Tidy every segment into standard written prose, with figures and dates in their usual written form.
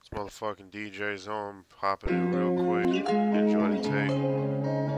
Motherfucking DJ's on, popping in real quick. Enjoy the tape.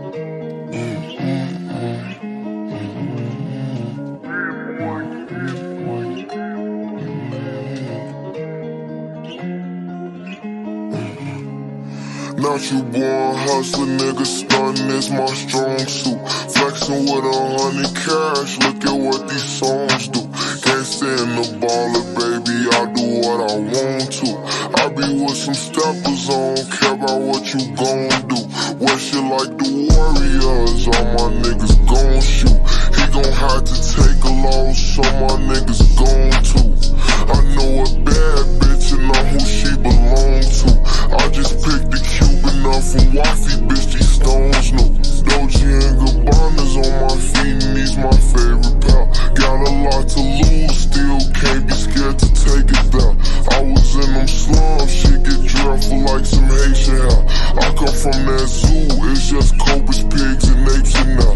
Not you born hustling, nigga, stunning is my strong suit. Flexing with 100 cash, look at what these songs do. Can't stand the baller, baby, I do what I want to. I be with some steppers, I don't care about what you gon' do. Wear shit like the Warriors, all my niggas gon' shoot. He gon' have to take a loss, so my niggas gon' too. I know a bad bitch and know who she belong to. I just picked the Cuban up from Waffy, bitch, these stones new. Dolce and Gabbana's on my feet and these my favorite pal. Got a lot to lose, still can't be scared to take it there. I was in them slums, shit get dreadful like some Haitian hair. I come from that zoo, it's just cobras, pigs, and apes in there.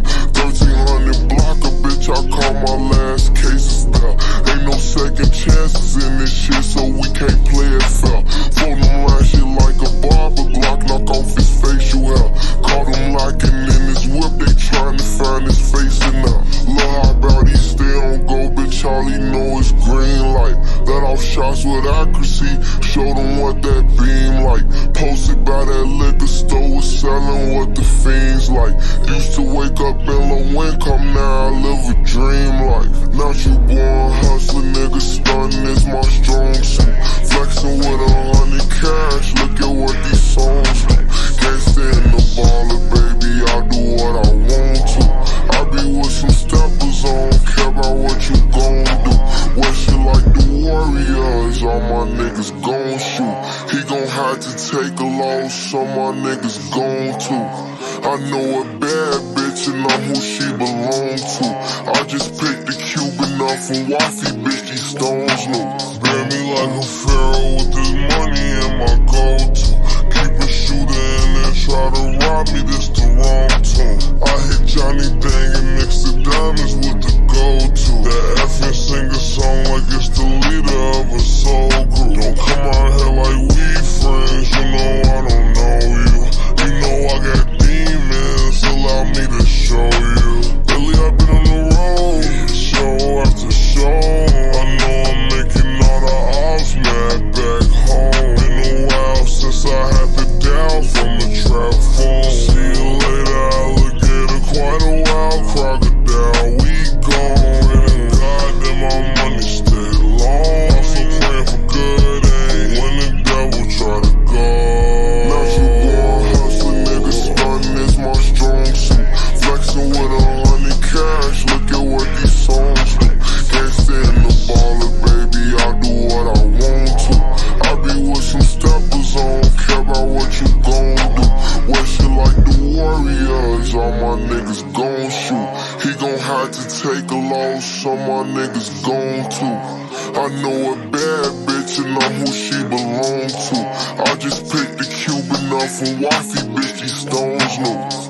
1300 blocker, bitch, I call my last cases there. Ain't no second chances in this shit, so we can't play it fair. Phone him like shit like a barber, Glock knock off his facial hair. Caught him locking in his whip, they trying to find his face in there. Look how about he stay on go, bitch, all he know is green light. Let off shots with accuracy, showed him what that beam like. Posted by that liquor store, was selling what the fiends like. Used to wake up in low income, now I live a dream life. Not you born hustling, nigga, stunning is my strong suit. Flexing with 100 cash, look at what these songs do. Can't stand the baller, baby, I do what I want to. I be with some steppers, I don't care about what you gon' do. Wear shit like the Warriors, all my niggas gon' shoot. He gon' have to take a loss, so my niggas gon' too. I know a bad bitch and know who she belong to. I just picked the Cuban up from Waffy, bitch, these stones new. Bear me like a pharaoh with this money in my go-to. Keep a shooter in there, try to rob me, this the wrong tune. I hit Johnny Dang and mix the diamonds with the go-to. That effing sing a song like it's the leader of a soul group. Don't come out here like we friends, you know I don't know you. You know I got demons, allow me to show you. Lately I've been on the road, show after show. I know I'm making all the ops mad back home. Been a while since I had the down from the trap phone. See you later, alligator, quite a wild crocodile. We gone, and goddamn my money stay long. I'm still praying for good aim when the devil try to go. Now you born hustling, nigga, stunning is my strong suit. Flexing with 100 cash, look at what these songs do. Can't stand the baller, baby, I do what I want to. I be with some steppers, I don't care about what you gon' do. Wear shit like the Warriors, all my niggas gon' shoot. He gon' have to take a loss, so my niggas gon' too. I know a bad bitch and know who she belong to. I just picked the Cuban up from Waffy, bitch, these stones new.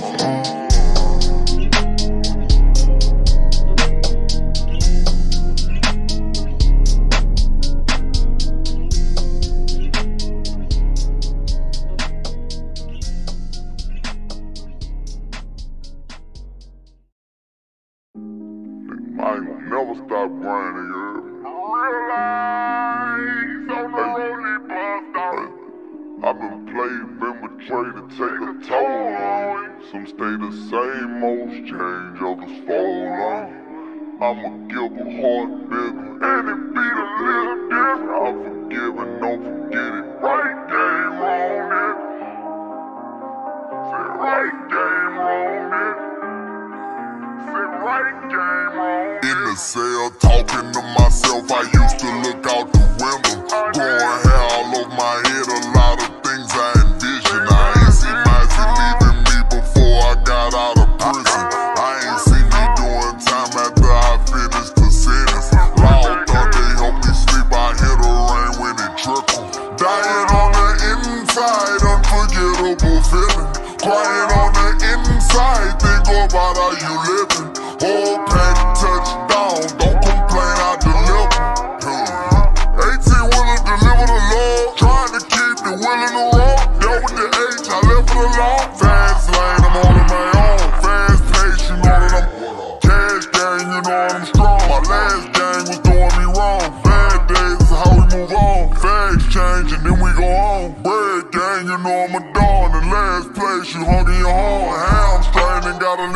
I ain't gonna never stop grinding, girl. Real life, on the road, I've been played, been betrayed to take a toll on. Some stay the same, most change, others fall on. I'ma give a heart bigger, and it beat a little different. I forgive and don't forget it. Right game, wrong it. Say right game, wrong it. Say right game, wrong it. In the cell, talking to myself, I used to look out the window. Growing hair all over my head, a lot of things I envisioned. I ain't seen Mizey leaving me before I got out of prison. I ain't seen me doing time after I finished the sentence. Loud thunder help me sleep, I hear the rain when it trickles. Dying on the inside, unforgettable feeling. Crying on the inside, think about how you living. Whole pack touchdown, don't complain, I deliver. 18 wheeler deliver the Lord. Trying to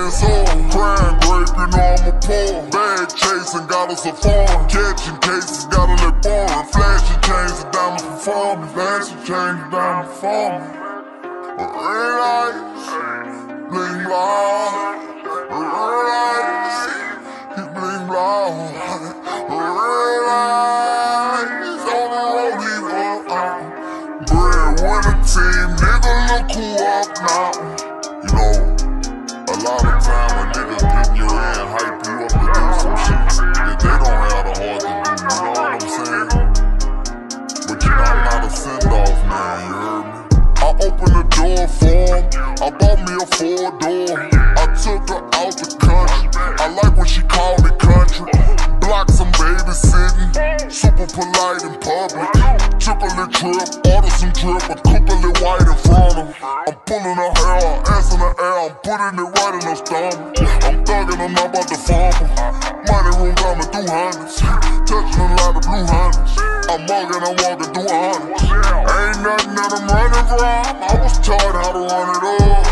hands up. Crying grape, you know I'm a pour. Bag chasing, got us a farm. Catching cases, gotta let born. Flashing chains, a diamond performing. Flashing chains, a diamond performing. Red lights, bling blah. Red lights, he bling blah. Red lights, on the road he walk out. Breadwinner team, nigga look who up now. You know, a lot of time when niggas get in your head and hype you up to do some shit that they don't have the heart to do, you know what I'm saying? But you know I'm not a send-off man, you heard me? I opened the door for him, I bought me a 4-door. I took her out the country, I like when she called me country. Blocked some babysitting, super polite in public. Took a little trip, ordered some drip, I cooked a little white in front of her. I'm pulling her hair, ass in the air, I'm putting it right in her stomach. I'm thugging, I'm not about to fumble. Money room coming through hundreds, touching a lot of blue hundreds. I'm mugging, I'm walking through hundreds. Ain't nothing that I'm running from, I was taught how to run it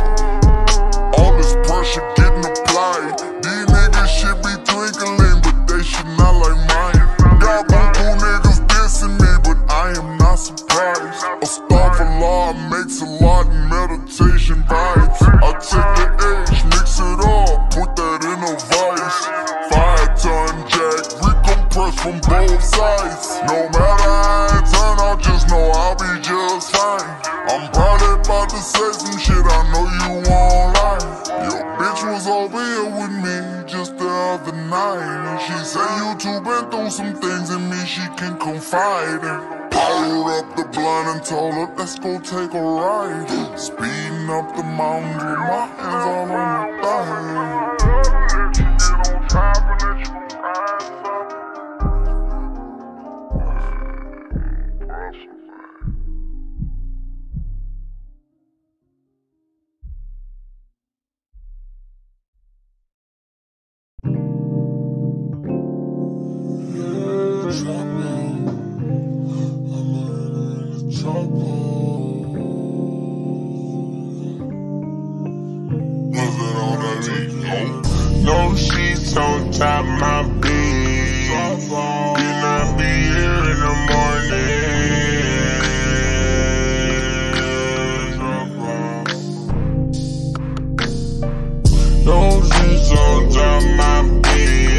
up. All this pressure getting applied, these niggas should be twinkling, but they should not like mine. Got buku niggas dissing me, but I am not surprised. Astaghfirullah makes a lot of meditation vibes. I take the H, mix it up, put that in a vice. 5-ton jack, recompress from both sides. No matter how it turn out, just know I'll be just fine. I'm probably about to say some shit I know you won't like. Your bitch was over here with me just the other night, and she said you two been through some things in me she can confide in. I rolled up the blunt and told her, let's go take a ride. Speeding up the mountain with my hands all on the thigh. No sheets on top my bed. Then I be here in the morning. No sheets on top my bed.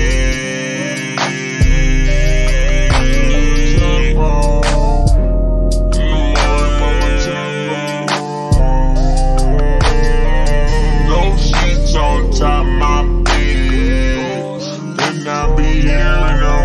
No sheets on top my bed. Then I be here in the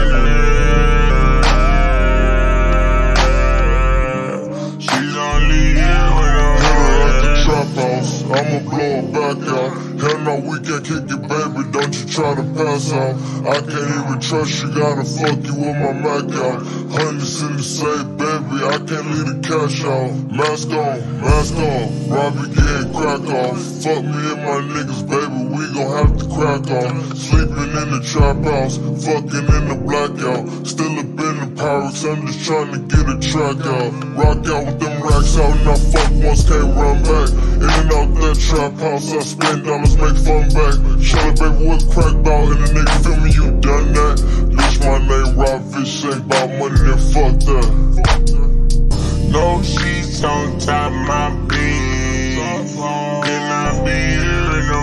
morning. She's only here when I'm at the trap house, I'ma blow it back out. Hell no, we can't kick it, baby, don't you try to pass out. I can't even trust you, gotta fuck you with my Mac out. Hundreds in the safe, baby, I can't leave the cash out. Mask on, Robbie getting crack off. Fuck me and my niggas, baby, we gon' have to crack off. Sleeping in the trap house, fucking in the blackout. Still up in the Pyrex, I'm just trying to get a track out. Rock out with them racks out, and I fuck once, can't run back. In and out that trap house, I spend dollars, make fun back. Shut up, baby, with crack ball, and the nigga feel me, you done that. Bitch, my name Rob Fish, ain't about money, then fuck that. no sheets on top my bed. Then I be here in the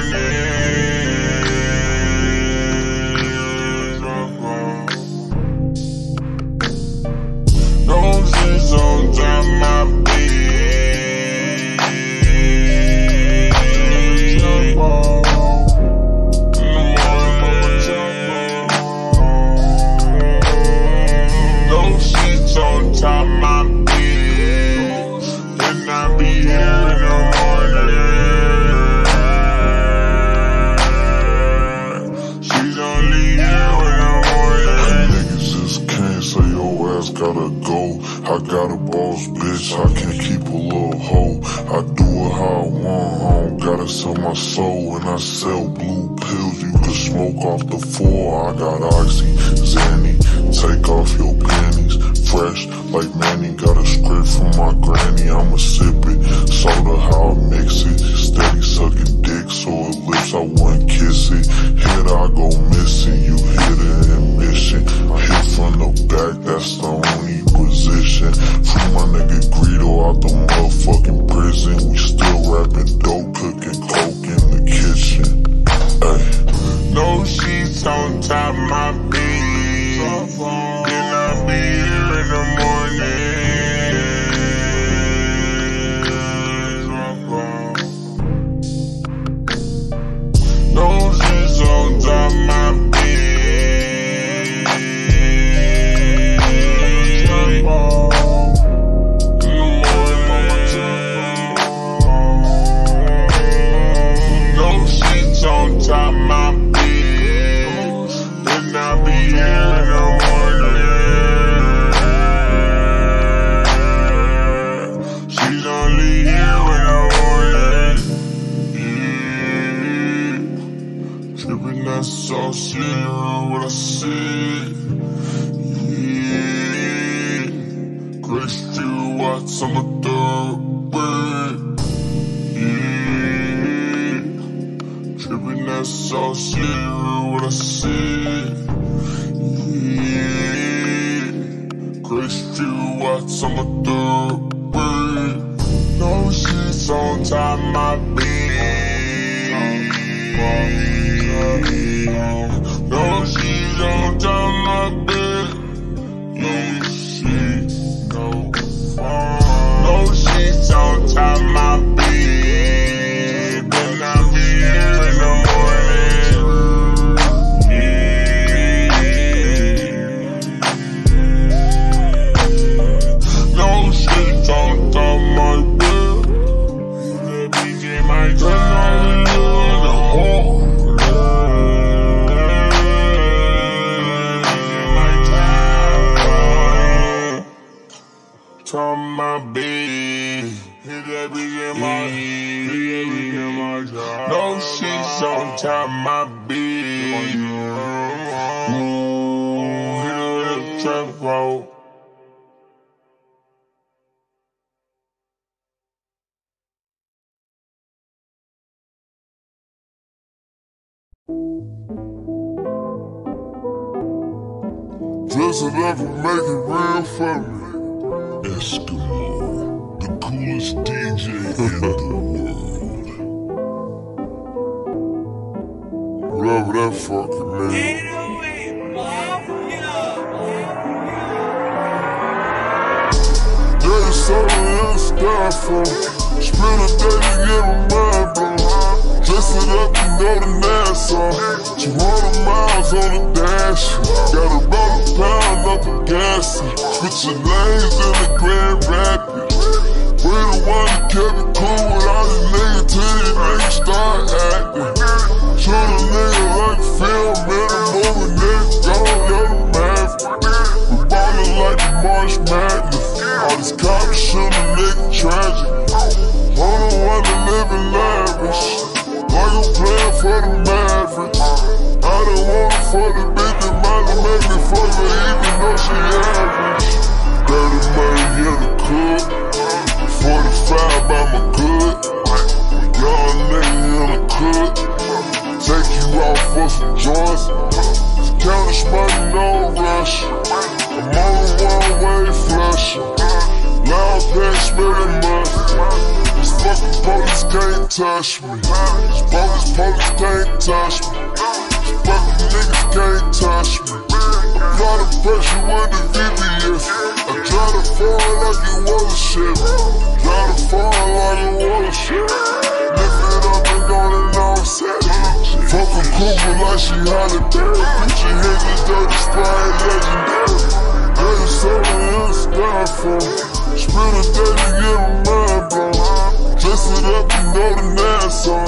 morning. No sheets on top my bed. No sheets on top my bed. Then I be here in the morning. She's only here in the morning. Niggas just can't say your ass gotta go. I got a boss bitch, I can't keep a little hoe. I do it how I want, I don't gotta sell my soul. And I sell blue pills, you can smoke off the floor. I got Oxy, Zanny, take off your panties. Fresh like Manny, got a script from my granny, I'ma sip it. Soda how I mix it, steady sucking dick so her lips watts on the third wave. Yeah, tripping that sauce, yeah, what I said. Yeah, crazy few watts on the third wave. No sheets on top of my bed. No sheets on top of my bed. No sheets, no sheets on top of my bed. Then I'll be here in the morning. Yeah. No sheets on top of my bed. The BJ might turn on the home. Top my bed, hit that bitch in my head. No sheets on top my bed. Ooh, hit that trap roll. Dress it up and make it real for me. Eskimo, the coolest DJ in the world. Whatever that fucking man. There's something in the styrofoam. Spend a day to get my mind blown. Dress it up and go to Nassau. 200 miles on the dash. Got about a pound up the gas. Switching lanes in the Grand Rapids. We the one that kept it cool with all these niggas till these niggas start acting. Shoot a nigga like film in a movie, nigga gon' let them have it. We ballin' like the March Madness. All these cops shoot a nigga tragic. On the one that living lavish. Like I'm playing for the Mavericks. I don't want it for the bitch that might make me fuck her even though she average. 30 money in the cook, 45 by my good. Young nigga in the cook, take you out for some joints. It's counting money, no rush. I'm on the one-way flushing. Loud pack smelling mustard. These fucking police can't touch me. These bogus police can't touch me. These fucking niggas can't touch me. Apply the pressure with the VVS. I drive the foreign like it was a ship. Drive the foreign like it was a ship. Lift it up and go and all set it. Fucking Cougar like she holiday. Gucci hinges, dirty sprite, legendary. There's something in the styrofoam. Spend a day to get my mind blown. Dress it up and go to Nassau.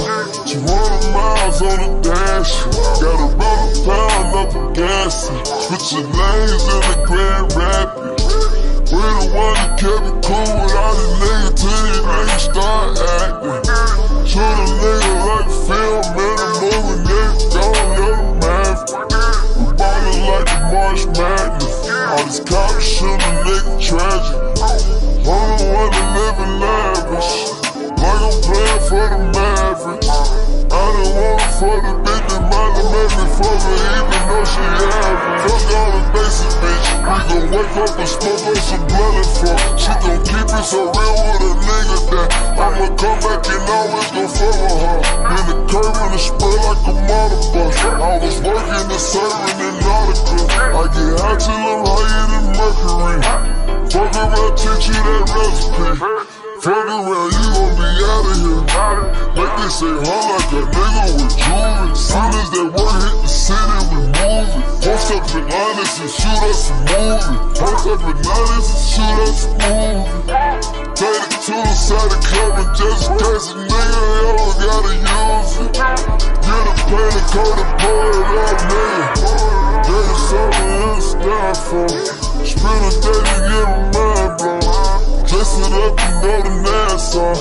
200 miles on the dash. Got about a pound up the gas. Switching lanes in the Grand Rapids. We the one that kept it cool with all these niggas till these niggas start acting. Shoot a nigga like film in a movie, nigga gon' let them have it. We ballin' like the March Madness. All these cops shoot a nigga tragic. I'm the one that living lavish. Like I'm playing for the Mavericks. I done want it for the bitch that might have made me fuck her even though she average. Fuck all the basic bitch. We gon' wake up and smoke on some blood and fuck. She gon' keep it so real with a nigga that I'ma come back and always gon' fuck with her. In the curve and the spray like a motor bus. I was working and serving in Nautica. I get high till I'm higher than Mercury. Fuck around, teach you that recipe. Fuck around, you gon' be out of here. Make they say huh like a nigga with jewelry. Soon as that work hit the city, we move it. Post up in honest and shoot us a movie. Post up in honest and shoot us a movie. Take it to the side of club and just in case a nigga ever gotta use it. Get a painted coat and pour it up, nigga. There's something in the styrofoam. Spend a day to get my mind blown. Dress it up and go to Nassau.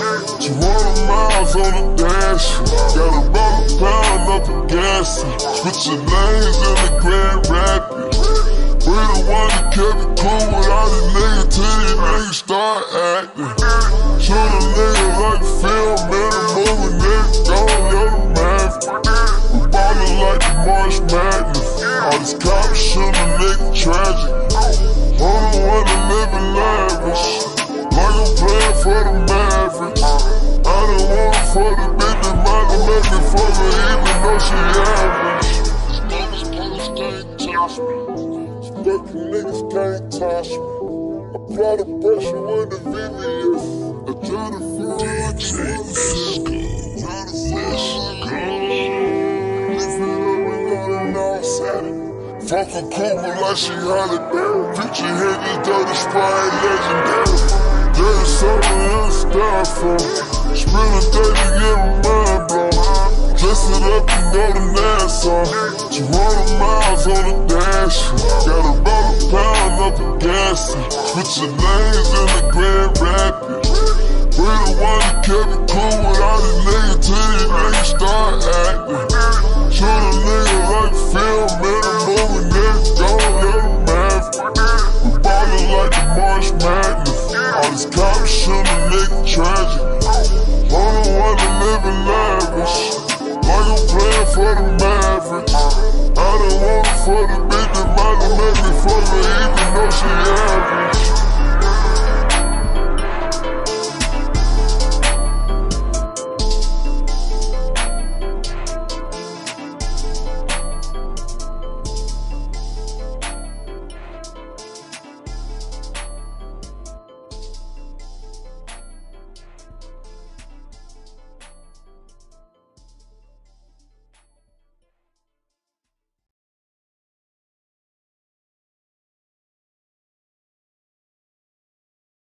200 miles on the dash. Got about a pound up the gas. Switching lanes in the Grand Rapids. We the one that kept it cool with all these niggas till these niggas start acting. acting. Shoot a nigga like film in a movie, nigga gone, you're the maverick. We ballin' like the March Madness. All these cops shoot a nigga tragic. I don't wanna live in lavish, like I'm playing for the Mavericks. I don't want it for the bitch that might have made me fuck her even though she average. These niggas can't touch me. Fucking niggas can't touch me. Apply the pressure with the VVS. I try to feel like a motherfucker. Lift it up and go to outside. Fucking Kuma like she Holly Berry. Future hit this dirty sprite legendary. There's something in the styrofoam. Spend a day to get my mind blown. Dress it up and go to Nassau. 200 miles on the dash. Got about a pound up in gas. Switching lanes in the Grand Rapids. We the one that kept it cool with all these niggas till these niggas start acting.